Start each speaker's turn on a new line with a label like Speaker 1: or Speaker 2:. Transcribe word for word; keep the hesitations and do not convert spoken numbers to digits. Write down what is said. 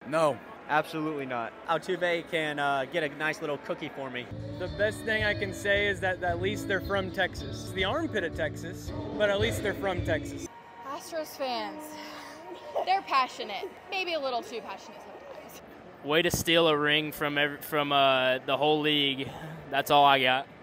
Speaker 1: No.
Speaker 2: Absolutely not.
Speaker 3: Altuve can uh, get a nice little cookie for me.
Speaker 4: The best thing I can say is that at least they're from Texas. It's the armpit of Texas, but at least they're from Texas.
Speaker 5: Astros fans, they're passionate. Maybe a little too passionate sometimes.
Speaker 6: Way to steal a ring from every, from uh, the whole league. That's all I got.